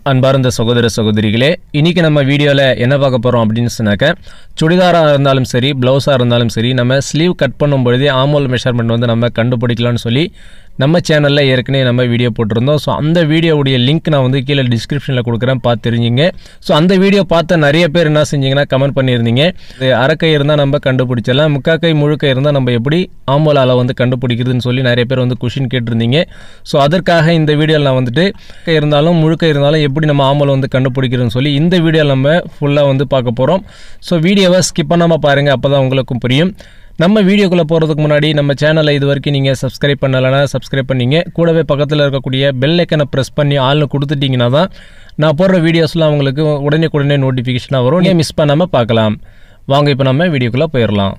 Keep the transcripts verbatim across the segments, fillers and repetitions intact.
அன்பார்ந்த சகோதர சகோதரிகளே, இன்னைக்கு நம்ம வீடியோல என்ன பார்க்க போறோம் அப்படினு சொன்னாக்க, சுடிதாரா இருந்தாலும் சரி, ப்ளவுஸா இருந்தாலும் சரி, நம்ம ஸ்லீவ் கட் பண்ணும் பொழுது ஆர்ம்ஹோல் மெஷர்மென்ட் வந்து நம்ம கண்டுபிடிக்கலாம்னு சொல்லி நம்ம சேனல்ல ஏற்கனவே நம்ம வீடியோ போட்டுருந்தோம். ஸோ அந்த வீடியோவுடைய லிங்க் நான் வந்து கீழே டிஸ்கிரிப்ஷனில் கொடுக்குறேன், பார்த்து தெரிஞ்சுங்க. ஸோ அந்த வீடியோ பார்த்த நிறைய பேர் என்ன செஞ்சீங்கன்னா கமெண்ட் பண்ணியிருந்தீங்க, அரைக்கை இருந்தால் நம்ம கண்டுபிடிச்சலாம், முக்காக்கை முழுக்கை இருந்தால் நம்ம எப்படி ஆர்ம்ஹோல் அளவு வந்து கண்டுபிடிக்கிறதுன்னு சொல்லி நிறைய பேர் வந்து கொஷின் கேட்டிருந்தீங்க. ஸோ அதற்காக இந்த வீடியோவில் நான் வந்துட்டு இருந்தாலும் முழுக்கை இருந்தாலும் எப்படி நம்ம ஆர்ம்ஹோல் வந்து கண்டுபிடிக்கிறதுன்னு சொல்லி இந்த வீடியோவில் நம்ம ஃபுல்லாக வந்து பார்க்க போகிறோம். ஸோ வீடியோவை ஸ்கிப் பண்ணாமல் பாருங்கள், அப்போ தான் உங்களுக்கும் புரியும். நம்ம வீடியோக்குள்ளே போகிறதுக்கு முன்னாடி நம்ம சேனலை இது வரைக்கும் நீங்கள் சப்ஸ்கிரைப் பண்ணலைன்னா சப்ஸ்கிரைப் பண்ணிங்க, கூடவே பக்கத்தில் இருக்கக்கூடிய பெல் ஐக்கனை ப்ரெஸ் பண்ணி ஆள்னு கொடுத்துட்டிங்கன்னா தான் நான் போடுற வீடியோஸ்லாம் உங்களுக்கு உடனே உடனே நோட்டிஃபிகேஷனாக வரும், நீங்கள் மிஸ் பண்ணாமல் பார்க்கலாம். வாங்க இப்போ நம்ம வீடியோக்குள்ளே போயிடலாம்.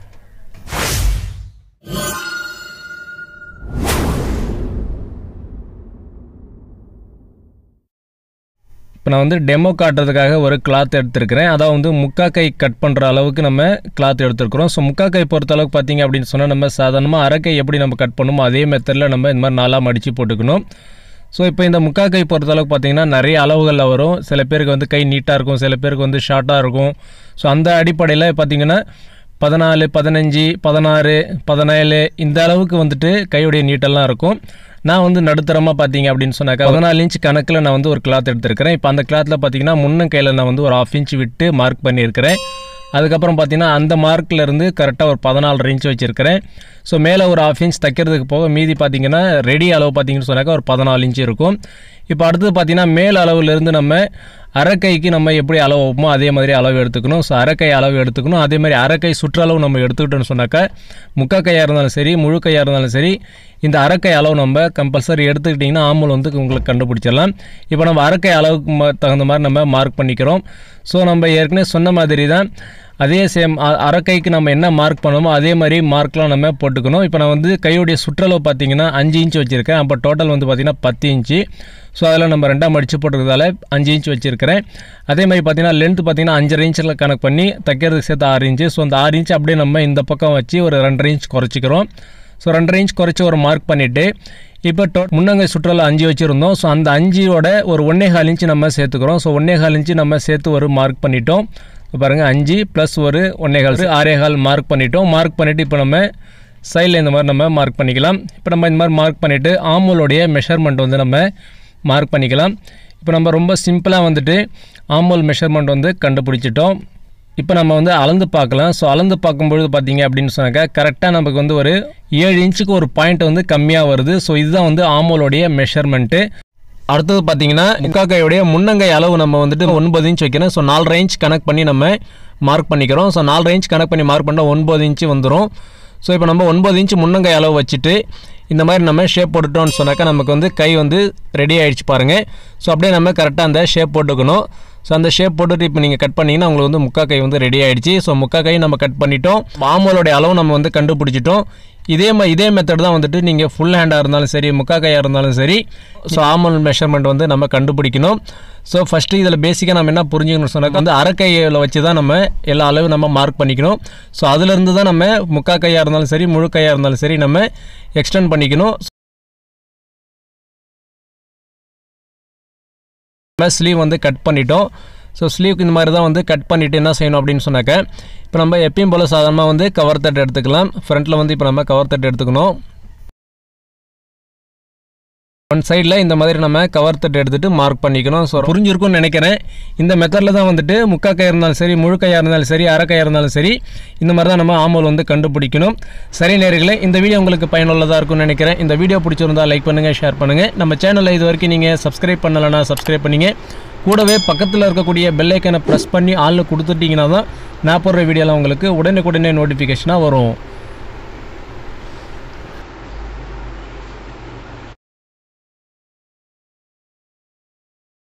இப்போ நான் வந்து டெமோ காட்டுறதுக்காக ஒரு கிளாத் எடுத்துருக்கிறேன். அதாவது வந்து முக்காக்கை கட் பண்ணுற அளவுக்கு நம்ம கிளாத் எடுத்துருக்கிறோம். ஸோ முக்காக்கை பொறுத்த அளவுக்கு பார்த்தீங்க அப்படின்னு சொன்னால், நம்ம சாதாரணமாக அரைக்கை எப்படி நம்ம கட் பண்ணுமோ அதே மெத்தடில் நம்ம இந்த மாதிரி நாலாக மடித்து போட்டுக்கணும். ஸோ இப்போ இந்த முக்காக்கை பொறுத்த அளவுக்கு பார்த்தீங்கன்னா நிறைய அளவுகளில் வரும். சில பேருக்கு வந்து கை நீட்டாக இருக்கும், சில பேருக்கு வந்து ஷார்ட்டாக இருக்கும். ஸோ அந்த அடிப்படையில் பார்த்தீங்கன்னா பதினாலு, பதினஞ்சு, பதினாறு, பதினேழு இந்த அளவுக்கு வந்துட்டு கையுடைய நீட்டெல்லாம் இருக்கும். நான் வந்து நடுத்தரமாக பார்த்தீங்க அப்படின்னு சொன்னாக்கா பதினாலு இன்ச் கணக்கில் நான் வந்து ஒரு கிளாத் எடுத்துருக்கிறேன். இப்போ அந்த கிளாத்தில் பார்த்தீங்கன்னா முன்ன கையில் நான் வந்து ஒரு ஆஃப் இன்ச் விட்டு மார்க் பண்ணியிருக்கிறேன். அதுக்கப்புறம் பார்த்தீங்கன்னா அந்த மார்க்கில் இருந்து கரெக்டாக ஒரு பதினாலு இன்ச் வச்சுருக்கிறேன். ஸோ மேலே ஒரு ஆஃப் இன்ச் தைக்கிறதுக்கு போக மீதி பார்த்தீங்கன்னா ரெடி அளவு பார்த்தீங்கன்னு சொன்னாக்கா ஒரு பதினாலு இன்ச் இருக்கும். இப்போ அடுத்தது பார்த்தீங்கன்னா மேல் அளவுலேருந்து நம்ம அரைக்கைக்கு நம்ம எப்படி அளவு வைப்போமோ அதே மாதிரி அளவு எடுத்துக்கணும். ஸோ அரைக்கை அளவு எடுத்துக்கணும். அதே மாதிரி அரைக்கை சுற்றளவு நம்ம எடுத்துக்கிட்டோன்னு சொன்னாக்கா முக்காக்கையாக இருந்தாலும் சரி, முழு கையாக இருந்தாலும் சரி, இந்த அரைக்கை அளவு நம்ம கம்பல்சரி எடுத்துக்கிட்டிங்கன்னா ஆர்ம்ஹோல் வந்து உங்களுக்கு கண்டுபிடிச்சிடலாம். இப்போ நம்ம அரைக்கை அளவுக்கு தகுந்த மாதிரி நம்ம மார்க் பண்ணிக்கிறோம். ஸோ நம்ம ஏற்கனவே சொன்ன மாதிரி தான் அதே சேம் அரைக்கைக்கு நம்ம என்ன மார்க் பண்ணோமோ அதே மாதிரி மார்க்லாம் நம்ம போட்டுக்கணும். இப்போ நான் வந்து கையுடைய சுற்றளவு பார்த்தீங்கன்னா அஞ்சு இன்ச் வச்சுருக்கேன். அப்போ டோட்டல் வந்து பார்த்திங்கன்னா பத்து இன்ச்சு. ஸோ அதில் நம்ம ரெண்டாம் மடித்து போட்டுக்கிறதால அஞ்சு இன்ச் வச்சுருக்கிறேன். அதே மாதிரி பார்த்திங்கன்னா லென்த் பார்த்திங்கன்னா அஞ்சரை இன்ச்சில் கணக்கு பண்ணி தைக்கிறதுக்கு சேர்த்து ஆறு இன்ச்சு. ஸோ அந்த ஆறு இன்ச் அப்படியே நம்ம இந்த பக்கம் வச்சு ஒரு ரெண்டரை இன்ச் குறைச்சிக்கிறோம். ஸோ ரெண்டரை இன்ச் குறைச்சி ஒரு மார்க் பண்ணிவிட்டு இப்போ டோ முன்னங்கை சுற்றளவு அஞ்சு வச்சுருந்தோம். ஸோ அந்த அஞ்சோட ஒரு ஒன்றே கால் இன்ச்சு நம்ம சேர்த்துக்கிறோம். ஸோ ஒன்றே கால் இன்ச்சு நம்ம சேர்த்து ஒரு மார்க் பண்ணிட்டோம். பாருங்கள், அஞ்சு ப்ளஸ் ஒரு ஒன்றே கால் ஆறே கால் மார்க் பண்ணிட்டோம். மார்க் பண்ணிவிட்டு இப்போ நம்ம சைடில் இந்த மாதிரி நம்ம மார்க் பண்ணிக்கலாம். இப்போ நம்ம இந்த மாதிரி மார்க் பண்ணிவிட்டு ஆர்ம்ஹோலுடைய மெஷர்மெண்ட் வந்து நம்ம மார்க் பண்ணிக்கலாம். இப்போ நம்ம ரொம்ப சிம்பிளாக வந்துட்டு ஆர்ம்ஹோல் மெஷர்மெண்ட் வந்து கண்டுபிடிச்சிட்டோம். இப்போ நம்ம வந்து அளந்து பார்க்கலாம். ஸோ அளந்து பார்க்கும்பொழுது பார்த்தீங்க அப்படின்னு சொன்னாக்கா கரெக்டாக நமக்கு வந்து ஒரு ஏழு இன்ச்சுக்கு ஒரு பாயிண்ட் வந்து கம்மியாக வருது. ஸோ இதுதான் வந்து ஆர்ம்ஹோலுடைய மெஷர்மெண்ட்டு. அடுத்தது பார்த்தீங்கன்னா முக்காக்கையுடைய முன்னங்கை அளவு நம்ம வந்துட்டு ஒன்பது இன்ச் வைக்கிறோம். ஸோ நாலரை இன்ச் கனெக்ட் பண்ணி நம்ம மார்க் பண்ணிக்கிறோம். ஸோ நாலரை இன்ச் கனெக்ட் பண்ணி மார்க் பண்ணால் ஒன்பது இன்ச்சு வந்துடும். ஸோ இப்போ நம்ம ஒன்பது இன்ச்சு முன்னங்கை அளவு வச்சுட்டு இந்த மாதிரி நம்ம ஷேப் போட்டுட்டோம்னு சொன்னாக்கா நமக்கு வந்து கை வந்து ரெடி ஆகிடுச்சு பாருங்கள். ஸோ அப்படியே நம்ம கரெக்டாக அந்த ஷேப் போட்டுக்கணும். ஸோ அந்த ஷேப் போட்டுட்டு இப்போ நீங்கள் கட் பண்ணிங்கன்னா உங்களுக்கு வந்து முக்கா கை வந்து ரெடி ஆகிடுச்சு. ஸோ முக்கா கை நம்ம கட் பண்ணிட்டோம். ஆர்ம்ஹோலுடைய அளவு நம்ம வந்து கண்டுபிடிச்சிட்டோம். இதே மா இதே மெத்தட் தான் வந்துட்டு நீங்கள் ஃபுல் ஹேண்டாக இருந்தாலும் சரி, முக்கா கையாக இருந்தாலும் சரி, ஸோ ஆர்ம்ஹோல் மெஷர்மெண்ட் வந்து நம்ம கண்டுபிடிக்கணும். ஸோ ஃபஸ்ட்டு இதில் பேசிக்காக நம்ம என்ன புரிஞ்சுக்கணும்னு சொன்னாக்கா வந்து அரைக்கையில் வச்சு தான் நம்ம எல்லா அளவும் நம்ம மார்க் பண்ணிக்கணும். ஸோ அதிலிருந்து தான் நம்ம முக்கா கையாக இருந்தாலும் சரி, முழு கையாக இருந்தாலும் சரி நம்ம எக்ஸ்டெண்ட் பண்ணிக்கணும். நம்ம ஸ்லீவ் வந்து கட் பண்ணிட்டோம். ஸோ ஸ்லீவ்க்கு இந்த மாதிரி தான் வந்து கட் பண்ணிவிட்டு என்ன செய்யணும் அப்படின்னு சொன்னாக்க, இப்போ நம்ம எப்பயும் போல் சாதாரணமாக வந்து கவர் தட்டு எடுத்துக்கலாம். ஃப்ரண்ட்டில் வந்து இப்போ நம்ம கவர் தட்டு எடுத்துக்கணும். ஒன் சைடில் இந்த மாதிரி நம்ம கவர் தட்டு எடுத்துகிட்டு மார்க் பண்ணிக்கணும். ஸோ புரிஞ்சிருக்கும்னு நினைக்கிறேன். இந்த மெத்தடில் தான் வந்துட்டு முக்காக்கையாக இருந்தாலும் சரி, முழு கையாக இருந்தாலும் சரி, அரைக்கையாக இருந்தாலும் சரி, இந்த மாதிரி தான் நம்ம ஆர்ம்ஹோல் வந்து கண்டுபிடிக்கணும். சரி நேயர்களே, இந்த வீடியோ உங்களுக்கு பயனுள்ளதாக இருக்கும்னு நினைக்கிறேன். இந்த வீடியோ பிடிச்சிருந்தால் லைக் பண்ணுங்கள், ஷேர் பண்ணுங்கள். நம்ம சேனலில் இது வரைக்கும் நீங்கள் சப்ஸ்கிரைப் பண்ணலைன்னா சப்ஸ்கிரைப் பண்ணிங்க, கூடவே பக்கத்தில் இருக்கக்கூடிய பெல் ஐக்கனை ப்ரெஸ் பண்ணி ஆளில் கொடுத்துட்டிங்கன்னா தான் நான் போடுற வீடியோலாம் உங்களுக்கு உடனே உடனே நோட்டிஃபிகேஷனாக வரும்.